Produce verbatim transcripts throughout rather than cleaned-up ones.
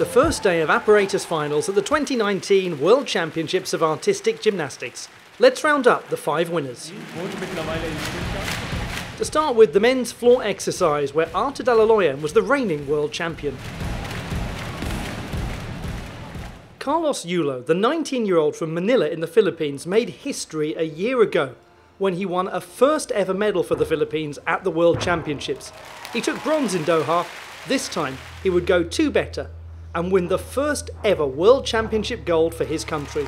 the first day of apparatus finals at the twenty nineteen World Championships of Artistic Gymnastics. Let's round up the five winners. To start with, the men's floor exercise, where Artur Dalaloyan was the reigning world champion. Carlos Yulo, the nineteen-year-old from Manila in the Philippines, made history a year ago when he won a first ever medal for the Philippines at the World Championships. He took bronze in Doha. This time he would go two better and win the first ever World Championship gold for his country.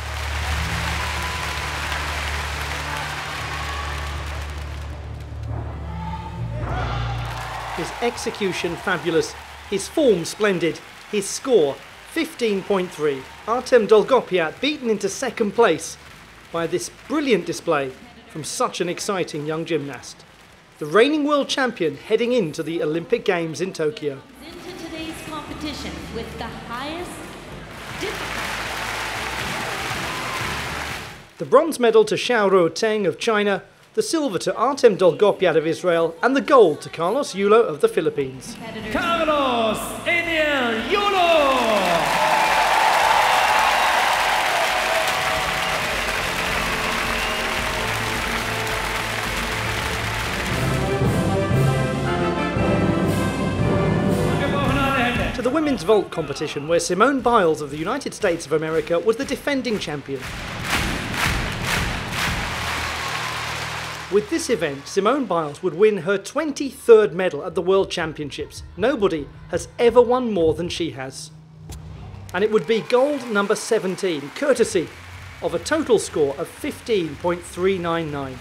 His execution fabulous, his form splendid, his score fifteen point three. Artem Dolgopiat beaten into second place by this brilliant display from such an exciting young gymnast. The reigning world champion heading into the Olympic Games in Tokyo. Into today's competition with the highest difficulty. The bronze medal to Xiaoru Teng of China, the silver to Artem Dolgopiat of Israel, and the gold to Carlos Yulo of the Philippines. Carlos Eniel Yulo! To the women's vault competition, where Simone Biles of the United States of America was the defending champion. With this event, Simone Biles would win her twenty-third medal at the World Championships. Nobody has ever won more than she has. And it would be gold number seventeen, courtesy of a total score of fifteen point three nine nine.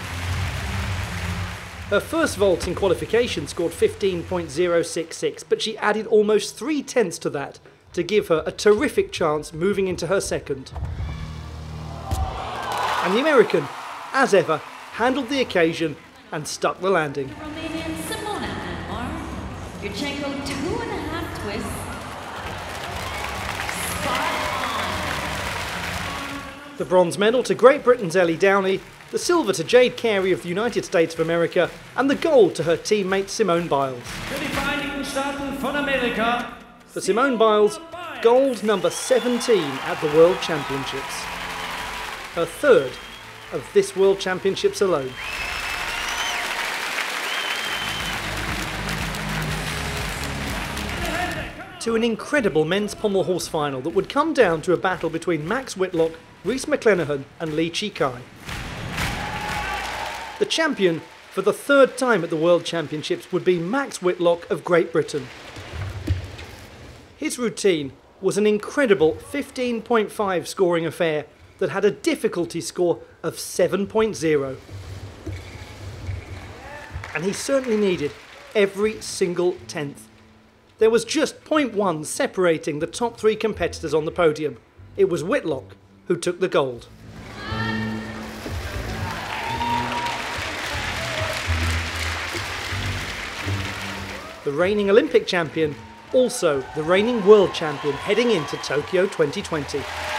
Her first vault in qualification scored fifteen point zero six six, but she added almost three tenths to that to give her a terrific chance moving into her second. And the American, as ever, handled the occasion and stuck the landing. Romanian Simona Anmar, Yurchenko two and a half twists. Spot on. The bronze medal to Great Britain's Ellie Downey, the silver to Jade Carey of the United States of America, and the gold to her teammate Simone Biles. Für die Vereinigten Staaten von Amerika. For Simone Biles, gold number seventeen at the World Championships. Her third of this World Championships alone. To an incredible men's pommel horse final that would come down to a battle between Max Whitlock, Rhys McClenaghan and Lee Chi Kai. The champion for the third time at the World Championships would be Max Whitlock of Great Britain. His routine was an incredible fifteen point five scoring affair that had a difficulty score of seven point zero. And he certainly needed every single tenth. There was just zero point one separating the top three competitors on the podium. It was Whitlock who took the gold. The reigning Olympic champion, also the reigning world champion heading into Tokyo twenty twenty.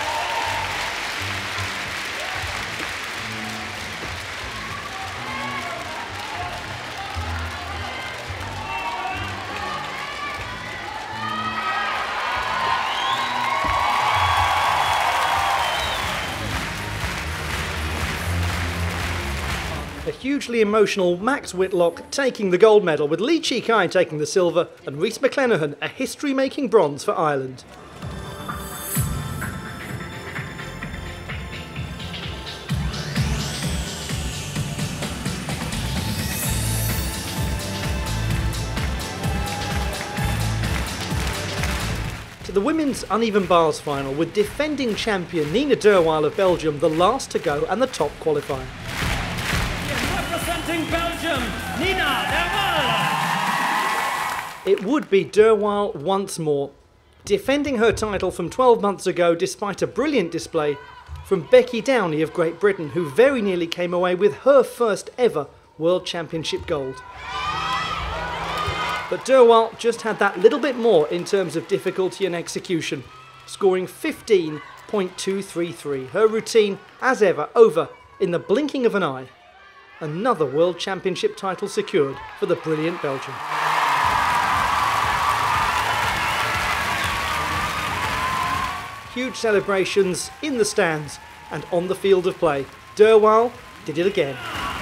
A hugely emotional Max Whitlock taking the gold medal, with Lee Chi Kai taking the silver and Rhys McClenaghan a history-making bronze for Ireland. To the women's uneven bars final, with defending champion Nina Derwaal of Belgium the last to go and the top qualifier. Representing Belgium, Nina Derwaal. It would be Derwaal once more, defending her title from twelve months ago despite a brilliant display from Becky Downey of Great Britain, who very nearly came away with her first ever World Championship gold. But Derwaal just had that little bit more in terms of difficulty and execution, scoring fifteen point two three three. Her routine, as ever, over in the blinking of an eye. Another World Championship title secured for the brilliant Belgian. huge celebrations in the stands and on the field of play. Derwal did it again.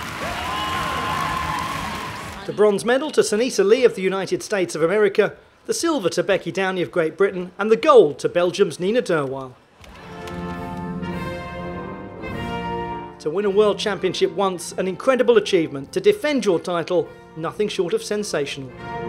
The bronze medal to Sanisa Lee of the United States of America, the silver to Becky Downey of Great Britain, and the gold to Belgium's Nina Derwal. To win a World Championship once, an incredible achievement. To defend your title, nothing short of sensational.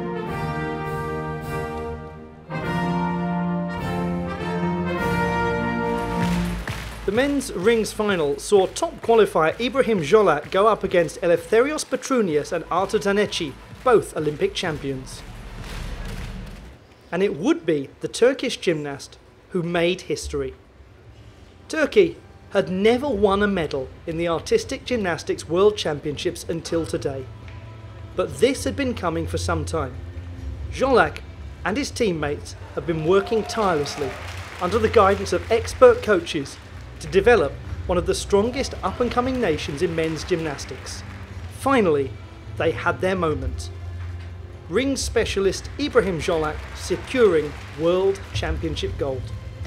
The men's rings final saw top qualifier Ibrahim Jolak go up against Eleftherios Petrounias and Artur Daneci, both Olympic champions. And it would be the Turkish gymnast who made history. Turkey had never won a medal in the Artistic Gymnastics World Championships until today. But this had been coming for some time. Jolak and his teammates have been working tirelessly under the guidance of expert coaches to develop one of the strongest up-and-coming nations in men's gymnastics. Finally, they had their moment. Rings specialist Ibrahim Jolak securing World Championship gold.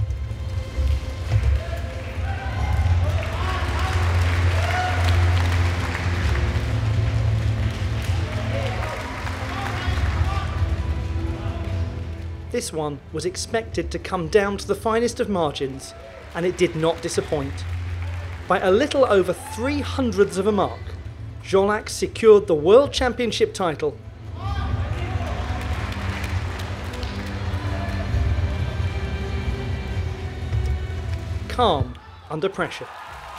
This one was expected to come down to the finest of margins, and it did not disappoint. By a little over three hundredths of a mark, Jolak secured the World Championship title. Calm under pressure.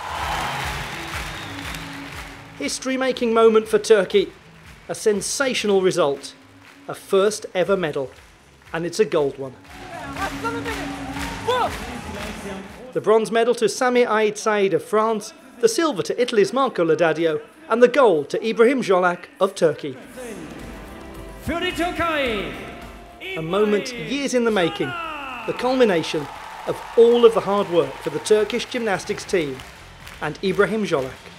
History-making moment for Turkey. A sensational result. A first ever medal. And it's a gold one. The bronze medal to Sami Ait Said of France, the silver to Italy's Marco Laudadio, and the gold to Ibrahim Jolak of Turkey. Für die Türkei, A moment years in the making, the culmination of all of the hard work for the Turkish gymnastics team and Ibrahim Jolak.